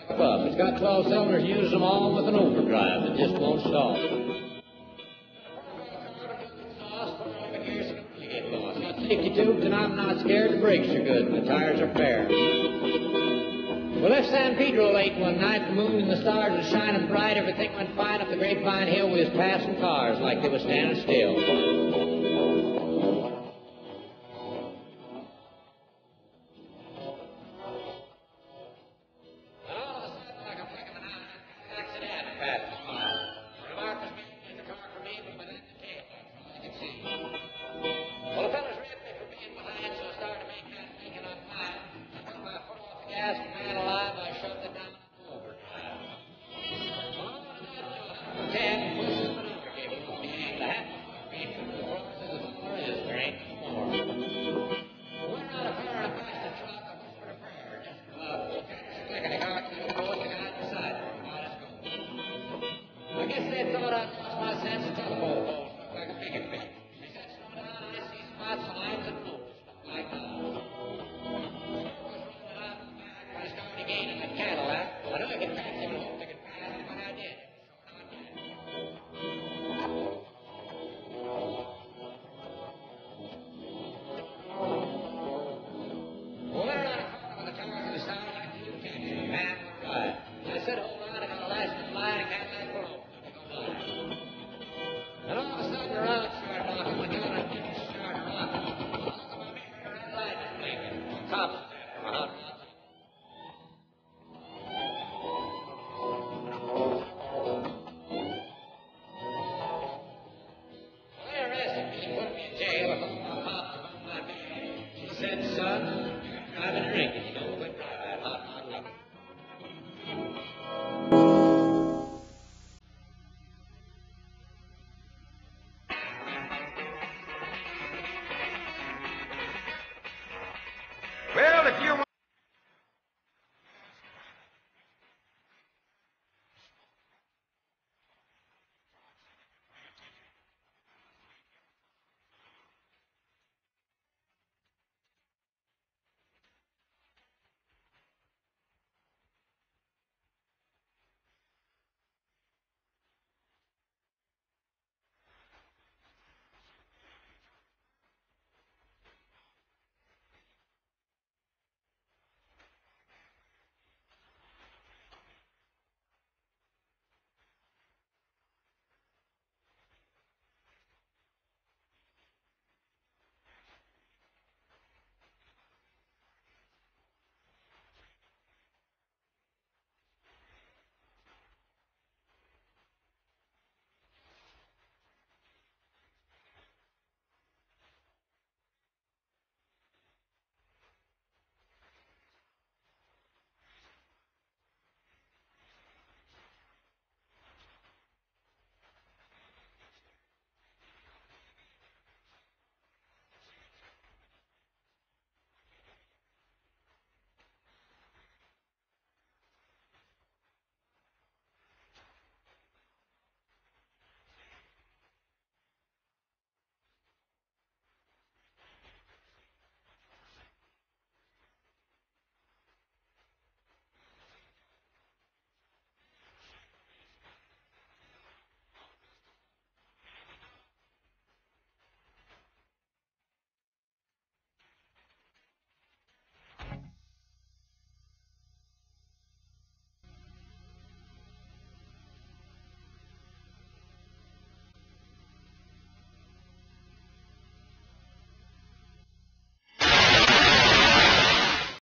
It's got 12 cylinders, uses them all with an overdrive that just won't stop. Safety tubes, and I'm not scared. The brakes are good, and the tires are fair. We left San Pedro late one night. The moon and the stars were shining bright. Everything went fine up the Grapevine Hill. We was passing cars like they were standing still. Well, the fellas ripped me for being behind, so I started making up mine. I took my foot off the gas, and man alive, I shoved it down overdrive. Well, I'm going to do a 10 and push the maneuver cable off the end. The hat beat to the front as the floor is. There ain't no more. Went around a corner and passed a truck. I whispered a prayer. Just clickety cock, go with the guy beside me. Now let's go. I guess they thought I'd lost my sense of telephone poles. Looked like a picket fence. They said, slow down, I see spots and lines and rules. Like that. Smoke was rolling out the back. I started gaining the Cadillac. I knew I could catch him and hope to